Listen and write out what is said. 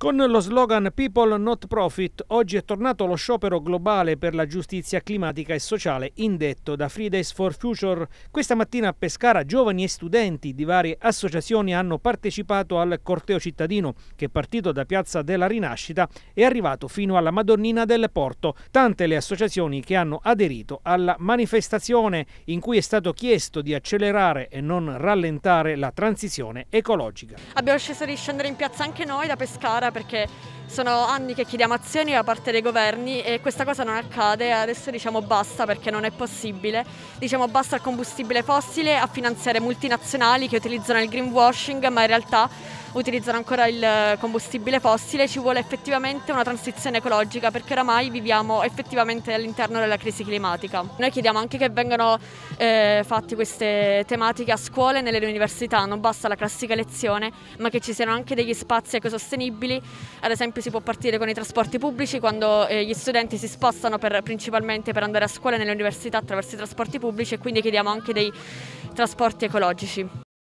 Con lo slogan People Not Profit, oggi è tornato lo sciopero globale per la giustizia climatica e sociale indetto da Fridays for Future. Questa mattina a Pescara giovani e studenti di varie associazioni hanno partecipato al corteo cittadino che, partito da Piazza della Rinascita, è arrivato fino alla Madonnina del Porto. Tante le associazioni che hanno aderito alla manifestazione, in cui è stato chiesto di accelerare e non rallentare la transizione ecologica. Abbiamo scelto di scendere in piazza anche noi da Pescara perché sono anni che chiediamo azioni da parte dei governi e questa cosa non accade. Adesso diciamo basta, perché non è possibile. Diciamo basta al combustibile fossile, a finanziare multinazionali che utilizzano il greenwashing ma in realtà utilizzano ancora il combustibile fossile. Ci vuole effettivamente una transizione ecologica, perché oramai viviamo effettivamente all'interno della crisi climatica. Noi chiediamo anche che vengano fatte queste tematiche a scuole e nelle università. Non basta la classica lezione, ma che ci siano anche degli spazi ecosostenibili. Ad esempio si può partire con i trasporti pubblici, quando gli studenti si spostano principalmente per andare a scuola e nelle università attraverso i trasporti pubblici, e quindi chiediamo anche dei trasporti ecologici.